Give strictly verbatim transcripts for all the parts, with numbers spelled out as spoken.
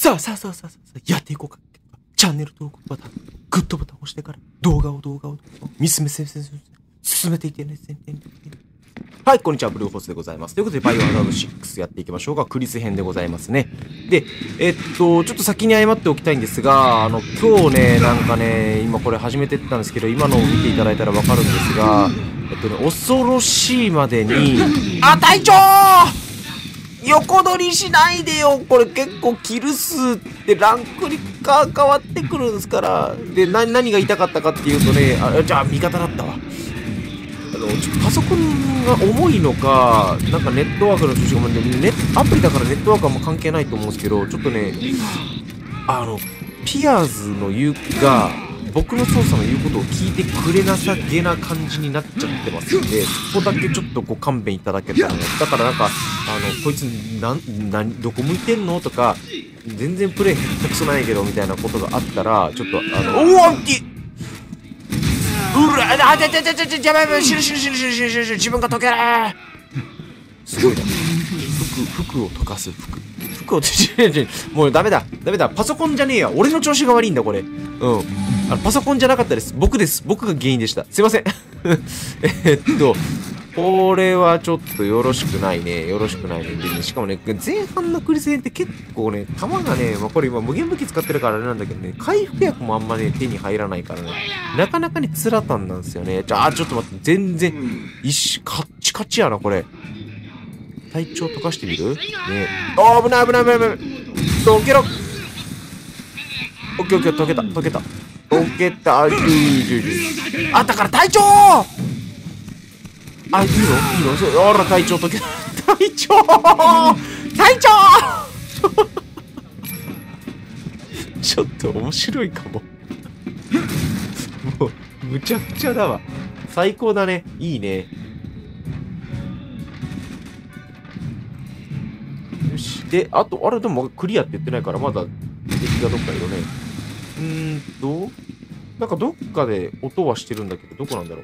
さあさあさあさあさあ、やっていこうか。チャンネル登録ボタン、グッドボタンを押してから、動画を動画を、見つめせせせ進めていってね。はい、こんにちは、ブルーホースでございます。ということで、バイオハザードシックスやっていきましょうか。クリス編でございますね。で、えっと、ちょっと先に謝っておきたいんですが、あの、今日ね、なんかね、今これ始めてったんですけど、今のを見ていただいたらわかるんですが、えっとね、恐ろしいまでに、あ、隊長横取りしないでよ。これ結構キル数ってランクが変わってくるんですから。で、な、何が言いたかったかっていうとね、あ、じゃあ味方だったわ。あの、ちょっとパソコンが重いのか、なんかネットワークの調子が、ね、アプリだからネットワークはもう関係ないと思うんですけど、ちょっとね、あの、ピアーズの言うが、僕の操作の言うことを聞いてくれなさげな感じになっちゃってますんで、そこだけちょっとこう勘弁いただけたらね。だからなんか、あの、こいつ、なん、なん、どこ向いてんのとか、全然プレイ下手くそないけど、みたいなことがあったら、ちょっと、あの、おおあんきうらあ、ちゃちゃちゃちゃちゃ、やばいやばい、死ぬ死ぬ死ぬ死ぬ死ぬ死ぬ死ぬ、自分が溶けないすごいな。服、服を溶かす服。服を、もうダメだ。ダメだ。パソコンじゃねえや。俺の調子が悪いんだ、これ。うん。あの、パソコンじゃなかったです。僕です。僕が原因でした。すいません。えっと、これはちょっとよろしくないね。よろしくないね。でね、しかもね、前半のクリス編って結構ね、弾がね、まあ、これ今無限武器使ってるからあれなんだけどね、回復薬もあんまね、手に入らないからね、なかなかにつらたんなんですよね。じゃあ、ちょっと待って、全然、一瞬、カッチカチやな、これ。体調溶かしてみるね。あー、危ない危ない危ない危ない。溶けろ。オッケーオッケー、溶けた、溶けた。溶けた。あ、だから隊長あ、いいのいいのそう、あら、隊長溶けた。隊長隊長ちょっと面白いかも。もう、むちゃくちゃだわ。最高だね。いいね。よし。で、あと、あれでもクリアって言ってないから、まだ敵がどっかいるね。うーんと、なんかどっかで音はしてるんだけど、どこなんだろう。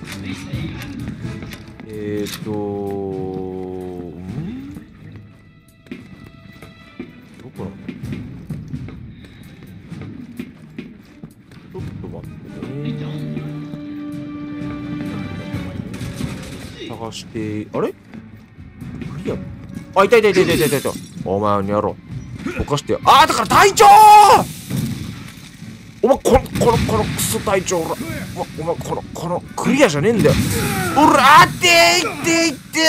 えーと、んどこなんだろう。ちょっと待ってね。探して、あれクリアあ、いたいたいたいたいたいたいた。お前にやろう。溶かしてよ。あー、だから隊長お前、この、この、このクソ隊長、お前、お前、この、この、クリアじゃねえんだよ。おら、あってーいっていって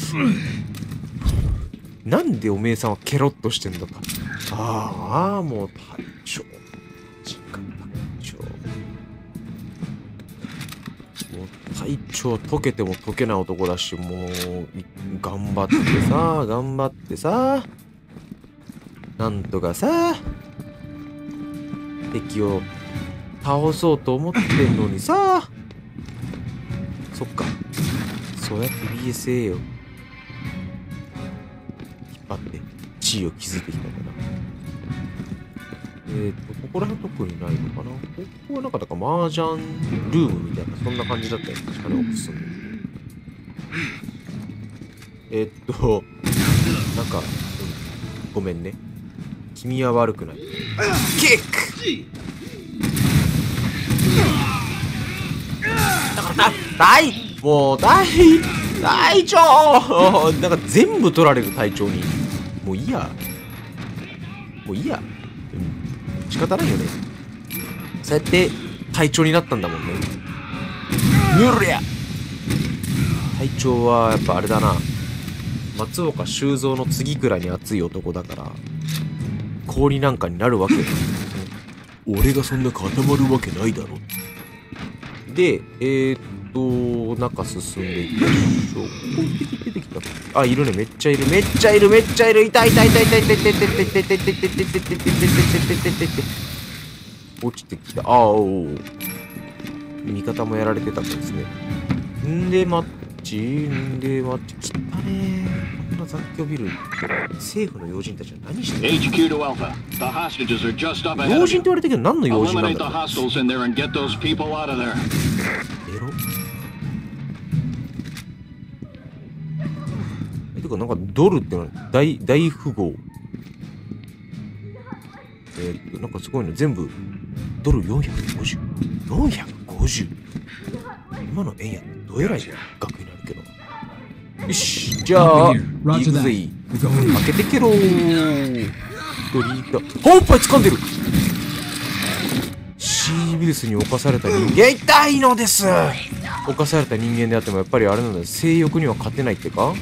ーなんでおめえさんはケロッとしてんだか。ああ、もう隊長。時間隊長。もう隊長溶けても溶けない男だし、もう、頑張ってさ、頑張ってさ、なんとかさ、敵を倒そうと思ってんのにさ、そっか。そうやって ビーエスエー を引っ張って地位を築いてきたんだな。えっと、ここら辺特にないのかな。ここはなんか、だから麻雀ルームみたいな、そんな感じだったよね。確かね、奥進んで。えっと、なんか、うん、ごめんね。君は悪くない。キックだから、隊もう、隊隊長なんか全部取られる隊長に。もういいや。もういいや。うん。仕方ないよね。そうやって隊長になったんだもんね。ぬるや隊長はやっぱあれだな。松岡修造の次くらいに熱い男だから、氷なんかになるわけよ。俺がそんな固まるわけないだろ。で、えー、っと、中進んでいきましょう。ここ敵出てきた。あ、いるね。めっちゃいる。めっちゃいる。めっちゃいる。痛い痛い痛い痛い痛い痛い痛い痛い痛い痛い痛い痛い痛い痛い痛い痛い痛い痛い落ちてきた。ああ、おお。味方もやられてたんですね。んで、マッチ。んで、マッチ。来たねー。こんな雑居ビル。政府の要人たちは何してるの？要人って言われたけど何の要人なんだろう。エロえ、てかなんかドルってのは大、大富豪。 えー、っと、なんかすごいの。全部、ドルよんひゃくごじゅう。よんひゃくごじゅう。今の円やってどえらい額になるけど。よし、じゃあ、行くぜ。開けてけろー。ドリータ。おっぱい掴んでる。シーウイルスに侵された人間、痛いのです。侵された人間であってもやっぱりあれなんだよ。性欲には勝てないってか。うん。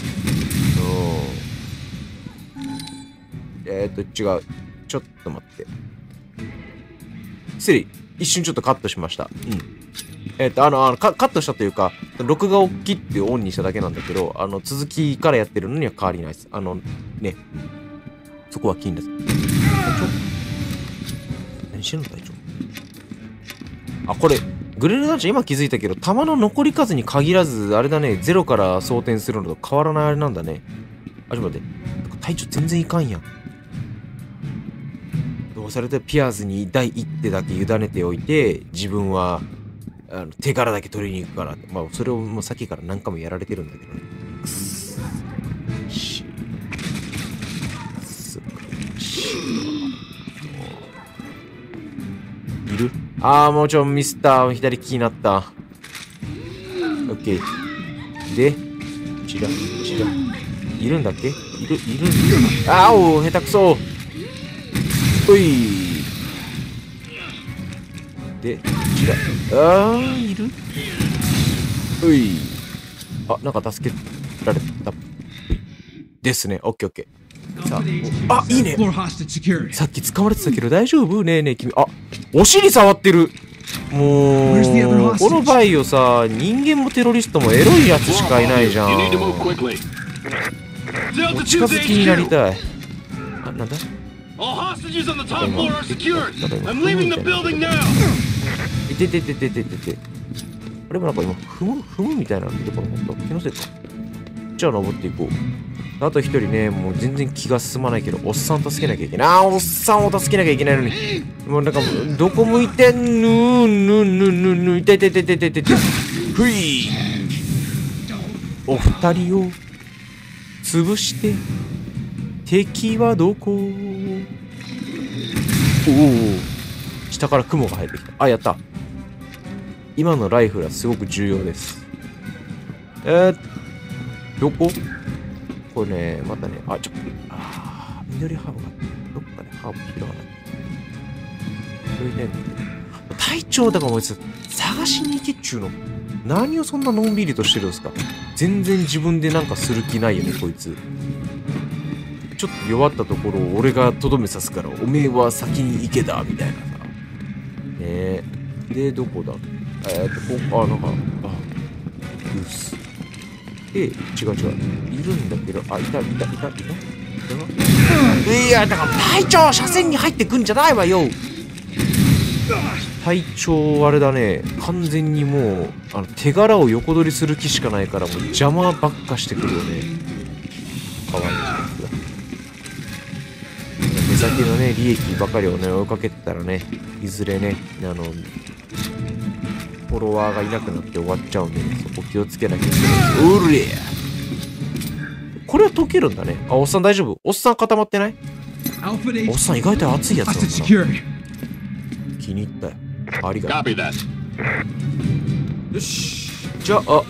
えーっと、違う。ちょっと待って。失礼。一瞬ちょっとカットしました。うん。えっと、あの、あのカ、カットしたというか、録画を切ってオンにしただけなんだけど、あの、続きからやってるのには変わりないです。あの、ね。そこは金です。隊長何してんの隊長。あ、これ、グレネードランチャー今気づいたけど、弾の残り数に限らず、あれだね、ゼロから装填するのと変わらないあれなんだね。あ、ちょっと待って。隊長全然いかんやん。どうされてピアーズに第一手だけ委ねておいて、自分は、あの手柄だけ取りに行くからって。まあ、それをもうさっきから何回もやられてるんだけどね。くっしすしいる？ああ、もうちょ、ミスター、左利きになった。オッケー。で、ちら、ちら。いるんだっけ？いる、いる、いる。ああ、お下手くそ。おい。で、ちら。ああ、いる？おい。あ、なんか助けられた。ですね。オッケーオッケー。さあ、あ、いいね。さっき使われてたけど大丈夫？ねえねえ君。あ、お尻触ってる。もう、このバイオさ、人間もテロリストもエロいやつしかいないじゃん。お近づきになりたい。あ、なんだ？いててててててて。あれもなんか今、踏む、踏むみたいなの見てこなかった。気のせいか。じゃあ登っていこう。あと一人ね、もう全然気が進まないけど、おっさん助けなきゃいけない。あー、おっさんを助けなきゃいけないのに。もうなんか、どこ向いてんぬーぬんぬんぬんぬん、いててててててて。ふい。お二人を潰して、敵はどこ？おお。下から雲が生えてきた。あ、やった。今のライフルはすごく重要です。えー、どこ？これね、またね、あ、ちょっと、あー、緑ハーブが、どっかでハーブ拾わない。それでね、隊長だからもう探しに行けっちゅうの。何をそんなのんびりとしてるんですか？全然自分でなんかする気ないよね、こいつ。ちょっと弱ったところを俺がとどめさすから、おめえは先に行けだ、みたいなさ。ねえ。で、どこだ？えーっと、こ、あ、なんか、あ、うっす。で、違う違う。いるんだけど、あ、いた、いた、いた、いた、いや、だから隊長、車線に入ってくんじゃないわよ。隊長、あれだね、完全にもう、あの、手柄を横取りする気しかないから、もう邪魔ばっかしてくるよね。かわいいです。目先のね、利益ばかりをね、追いかけてたらね、いずれね、あの、フォロワーがいなくなって終わっちゃうんで、ね、そこ気をつけなきゃいけない。うれこれは溶けるんだね。あ、おっさん大丈夫？おっさん固まってない？おっさん意外と熱いやつなんだな。気に入ったよ。ありがとう。よし。じゃあ、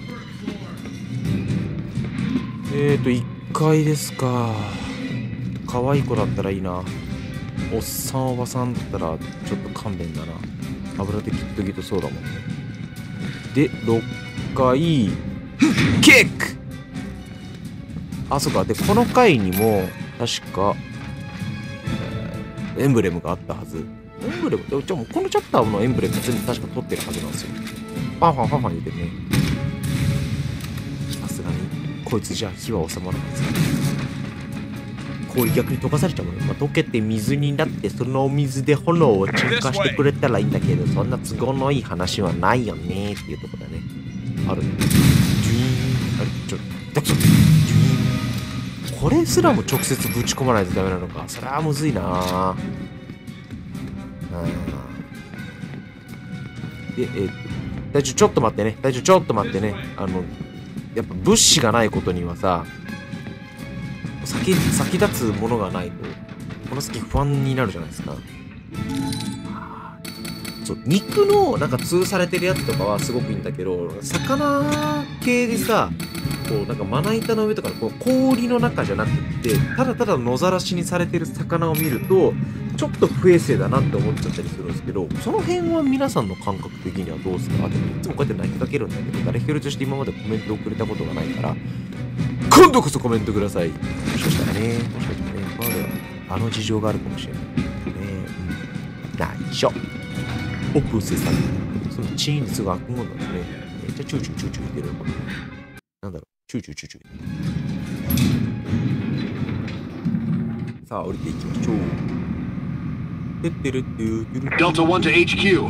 えーと、いっかいですか。可愛い子だったらいいな。おっさんおばさんだったらちょっと勘弁だな。油でギットギットそうだもんね。で、ろっかい、キック！あ、そうか。で、この回にも、確か、えー、エンブレムがあったはず。エンブレム、じゃあもうこのチャプターのエンブレム全部確か取ってるはずなんですよ。ファンファンファンファン言ってるね。さすがに、こいつじゃ火は収まらないですからね。氷逆に溶かされちゃうもんね。まあ、溶けて水になって、そのお水で炎を鎮火してくれたらいいんだけど、そんな都合のいい話はないよねっていうところだね。あるね。ジューン。あれちょっと、ジューン。これすらも直接ぶち込まないとダメなのか。それはむずいなぁ。で、えー、っと、大丈夫、ちょっと待ってね。大丈夫、ちょっと待ってね。あの、やっぱ物資がないことにはさ、先、先立つものがないとこの先不安になるじゃないですか。そう、肉のなんか通されてるやつとかはすごくいいんだけど、魚系でさ、こうなんかまな板の上とかのこう氷の中じゃなくって、ただただ野ざらしにされてる魚を見ると、ちょっと不衛生だなって思っちゃったりするんですけど、その辺は皆さんの感覚的にはどうですか？あ、でもいつもこうやって投げかけるんだけど、誰一人として今までコメントをくれたことがないから、今度こそコメントください。もしかしたらね、もしかしたらね、まだあの事情があるかもしれない。ね、うん。ないしょ。オープンせさん。そのチーンですぐ開くもんなんですね。めっちゃチューチューチューチュー言ってる。なんだろう、チューチューチューチュー。さあ、降りていきましょう。 Delta one to H Q.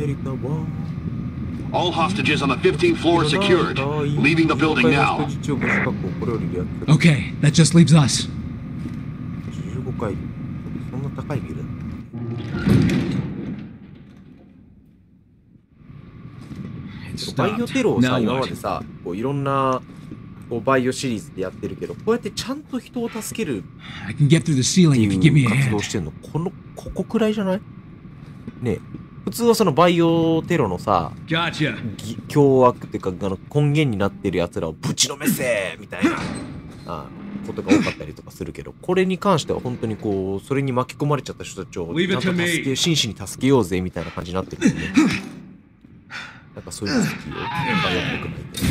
All hostages on the fifteenth floor are secured. Leaving the building now. Okay, that just leaves us. じゅうごかい。そんな高いビル？バイオテロをさ、今までさ、こういろんなこうバイオシリーズでやってるけど、こうやってちゃんと人を助けるっていう活動してんの、この、ここくらいじゃない？ねえ。普通はそのバイオテロのさ、凶悪っていうか、あの根源になってる奴らをぶちのめせみたいなあことが多かったりとかするけど、これに関しては本当にこう、それに巻き込まれちゃった人たちをちゃんと助け、真摯に助けようぜみたいな感じになってるよね。なんかそういうの好きよ。バイオっぽくないけど。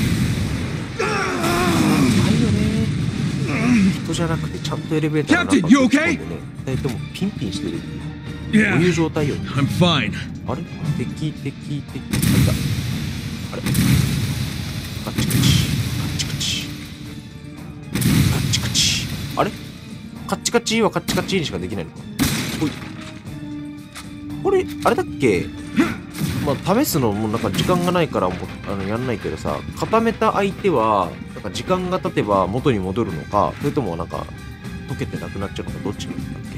ないよね。人じゃなくてちゃんとエレベーターの中に突っ込んでね、二人ともピンピンしてる。どういう状態よ。 I'm fine. あれ敵、敵、敵、あれだ。あれカッチカチ、カッチカチ。カッチカチ。あれカッチカチはカッチカチにしかできないのか。ほい。これ、あれだっけ？まあ、試すのもなんか時間がないからもあのやんないけどさ、固めた相手は、なんか時間が経てば元に戻るのか、それともなんか、溶けてなくなっちゃうのか、どっちなんだっけ？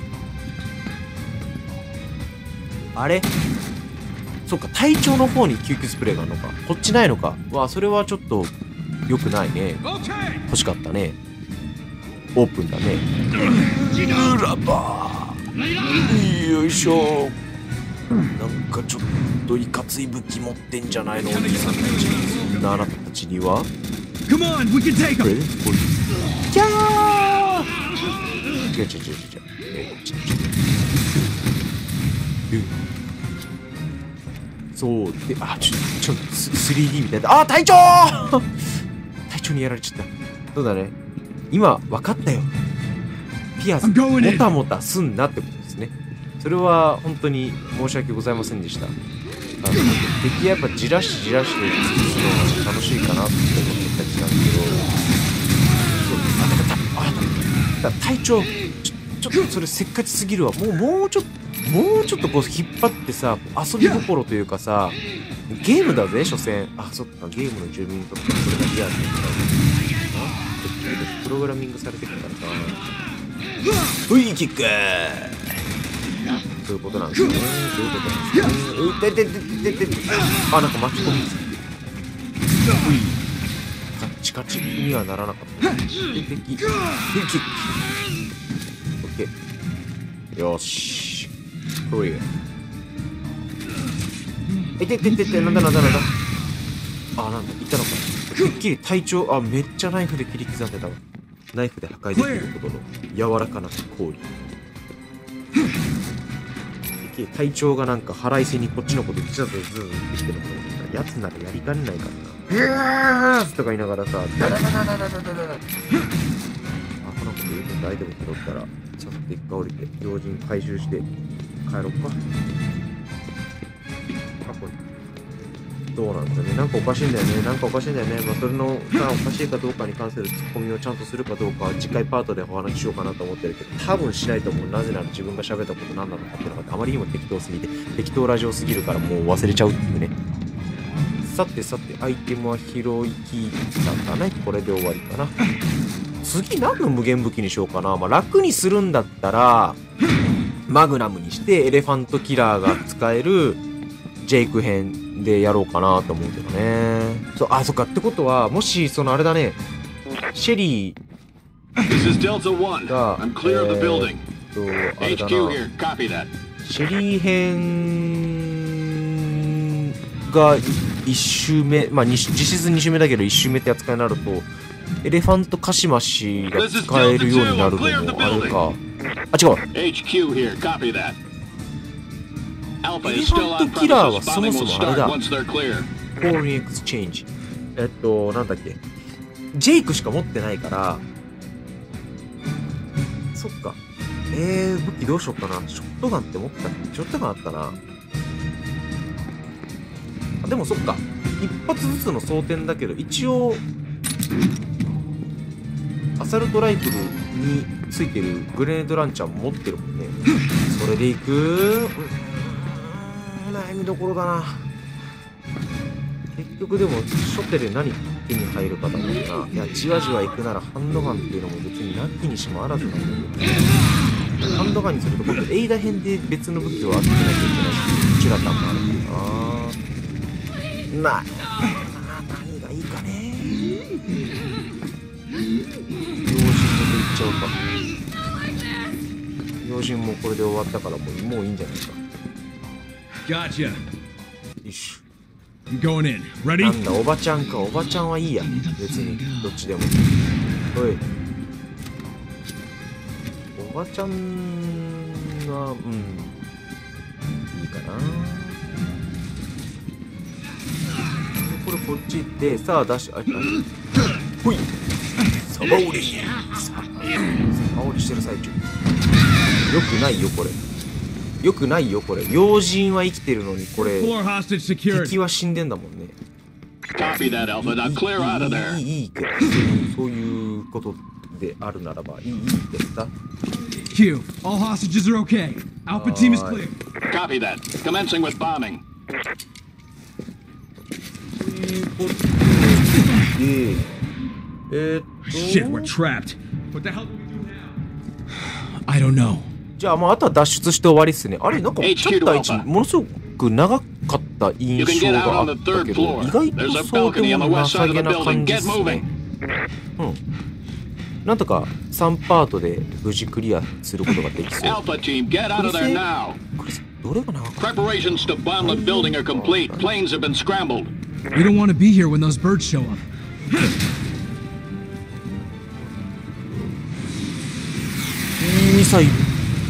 あれそっか、体調の方に救急スプレーがあるのか。こっちないのか。わあ、それはちょっと良くないね。欲しかったね。オープンだね。うらばー。よいしょ。なんかちょっといかつい武器持ってんじゃないのお兄さんたち。そんなあなたたちには。 Come on, we can take him. キャー。違う違う違う違う。えー、ちょっと。そうで、あ、ちょ、ちょ、スリーディー みたいな。あ、隊長隊長にやられちゃった。そうだね。今、分かったよ。ピアス、もたもたすんなってことですね。それは、本当に申し訳ございませんでした。あの、敵はやっぱじらしじらして突き進むのが楽しいかなって思ってたりしたんだけど、そう、あ、だ、だ、だ、隊長、ちょ、ちょっとそれせっかちすぎるわ。もう、もうちょっと、もうちょっとこう引っ張ってさ、遊び心というかさ、ゲームだぜ、所詮。あ、そっか、ゲームの住民にとってはそれがリアルだから。プログラミングされてるからさ。うい、キックそういうことなんですね。そういうことなんですね。うい、てててててて。あ、なんか巻き込みすぎて。うい。カッチカチにはならなかった。で、敵。で、キック。オッケー。よし。こういう。え、てててて、なんだなんだなんだ。あ、なんだ、いたのか。てっきり体調、あ、めっちゃナイフで切り刻んでたわ。ナイフで破壊できるほどの柔らかな氷。てっきり体調がなんか腹いせにこっちのことずっとずっとってきてるのかな。やつならやりかねないからな。うーとか言いながらさ、ダダダダダダダダダ。あ、この子と言うと大丈夫拾ったら、ちょっと一回降りて、用心回収して、帰ろっか。あ、これ。どうなんだね。なんかおかしいんだよね。なんかおかしいんだよね。まあ、それのさ、おかしいかどうかに関するツッコミをちゃんとするかどうかは次回パートでお話ししようかなと思ってるけど、多分しないと思う。なぜなら自分が喋ったこと何なのかっていうのがあまりにも適当すぎて、適当ラジオすぎるからもう忘れちゃうっていうね。さてさて、アイテムは拾い切ったんだね。これで終わりかな。次何の無限武器にしようかな。まあ、楽にするんだったら、マグナムにしてエレファントキラーが使えるジェイク編でやろうかなと思うけどね。そう、あ、そっか。ってことは、もし、そのあれだね、シェリーが、えー、 と、あれだ H Q な。 here. Copy that. シェリー編がいっ周目、まあ実質に周目だけどいっ周目って扱いになると、エレファントカシマシが使えるようになるのもあれか。あ、違う。 H Q here. Copy that. Alpha エレ is フ still ァン on トキラーは premises. そも Bombing そ will もあれ start だ。 once they're clear. フォーリンエクスチェンジ。えっと、なんだっけ。ジェイクしか持ってないから、そっか。えー、武器どうしよっかな。ショットガンって持ったっけ？ショットガンあったな。あ、でもそっか。一発ずつの装填だけど、一応、アサルトライフルについてるグレネードランチャーも持ってるもんね。それでいく？うーん、悩みどころだな。結局でも、初手で何手に入るかだもんな。いや、じわじわ行くならハンドガンっていうのも別になきにしもあらずなんだけどね。ハンドガンにすると今度エイダ編で別の武器を集めなきゃいけないし、チュラタンもあるんだな。な、何がいいかね。用心ごといっちゃおうか。用心もこれで終わったからもう、もういいんじゃないか。 Gotcha. よいしょ。 I'm going in. な Ready? んだ、おばちゃんか。おばちゃんはいいや。別に、どっちでも。おい。おばちゃんは、うん。いいかな。これこっち行って、さあ出し、あ、あ、ほい。サバ折り。サバ折りしてる最中。よくないよ、これ。よくないよ、これ。要人は生きてるのに、これ。 Floor hostage secured. 敵は死んでんだもんね。 Copy that, Alpha. Now clear out of there. いい、いい、いいけど、そういうことであるならば、いい、いいけどさ。 Q. All hostages are okay. Alpha team is clear. Copy that. Commencing with bombing. ということで、えー、っと。 Shit, we're trapped. What the hell do we do now? I don't know. じゃあ、まあ、あとは脱出して終わりっすね。あれ、なんか、チャプターいち、ものすごく長かった印象があったけど、意外とそうでもなさげな感じっすね。うん。なんとかさんパートで無事クリアすることができそう。 Alpha team, get out of there now. これ、どれが長かった？ Preparations to bomb the building are complete. Planes have been scrambled. We don't want to be here when those birds show up. ミサイル。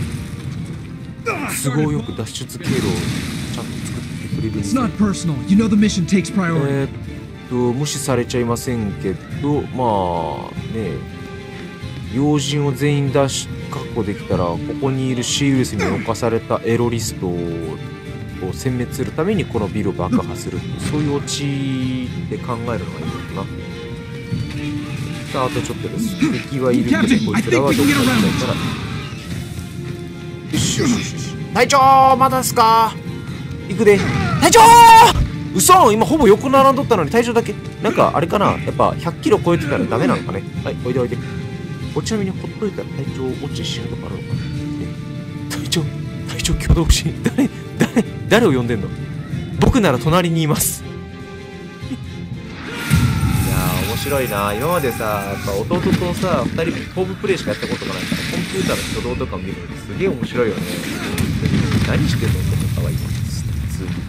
都合よく脱出経路をちゃんと作ってくれるん It's ですね。 not personal. You know the mission takes priority. えーっと、無視されちゃいませんけど、まあね、要人を全員出し確保できたら、ここにいるシールスに侵されたエロリストを殲滅するためにこのビルを爆破するっていう、そういうオチで考えるのがいいのかな。さあ、あとちょっとです。敵はいるけど、こいつらはどこかにいないから。よしよしよしよし。隊長まだっすか？行くで。隊長ー！嘘！今ほぼ横並んどったのに隊長だけ。なんかあれかな、やっぱひゃっキロ超えてたらダメなのかね。はい、おいでおいで。これちなみにほっといたら隊長落ちて死ぬとかあるのかな。隊長、隊長挙動不審。誰、誰、誰を呼んでんの？僕なら隣にいます。いやー、面白いな。今までさ、やっぱ弟とさ、ふたりホームプレイしかやったことがないから、コンピューターの挙動とか見るのすげえ面白いよね。何してんのって思ったわ、今。普通に。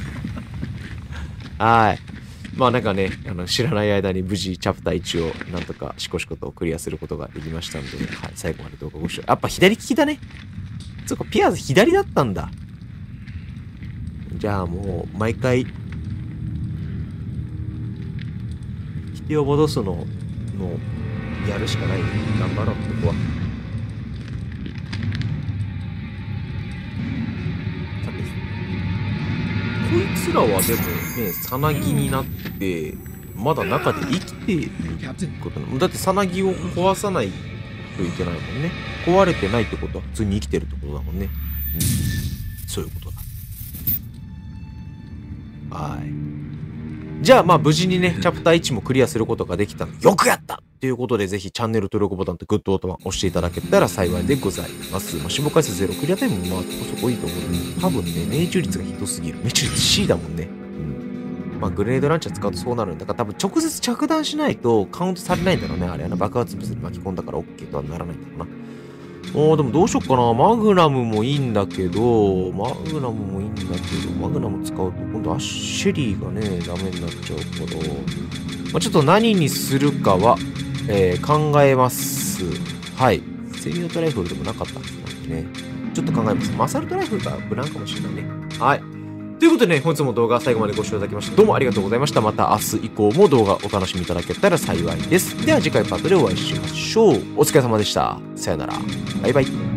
はい。まあなんかね、あの知らない間に無事チャプターいちをなんとかシコシコとクリアすることができましたので、はい、最後まで動画ご視聴。やっぱ左利きだね。つうか、ピアーズ左だったんだ。じゃあもう、毎回、引きを戻すの、の、やるしかないね。頑張ろう、ここは。さて、こいつらはでもね、さなぎになって、まだ中で生きていることなの。だってさなぎを壊さないといけないもんね。壊れてないってことは普通に生きてるってことだもんね。うん、そういうことだ。はい。じゃあまあ無事にね、チャプターいちもクリアすることができたので、よくやったということで、ぜひチャンネル登録ボタンとグッドボタンを押していただけたら幸いでございます。まあ、死亡回数ゼロ、クリアタイムもまあそこそこいいと思うので、多分ね、命中率がひどすぎる。命中率 C だもんね。うん。まあグレネードランチャー使うとそうなるんだから、多分直接着弾しないとカウントされないんだろうね。あれ、あの爆発物に巻き込んだから OK とはならないんだろうな。 おー、でもどうしよっかな。マグナムもいいんだけど、マグナムもいいんだけど、マグナム使うと今度アッシェリーがね、ダメになっちゃうから、まあ、ちょっと何にするかは、えー、考えます。はい。セミオートライフルでもなかったんですね。ちょっと考えます。マサルトライフルが無難かもしれないね。はい。ということでね、本日も動画最後までご視聴いただきまして、どうもありがとうございました。また明日以降も動画お楽しみいただけたら幸いです。では次回パートでお会いしましょう。お疲れ様でした。さよなら。バイバイ。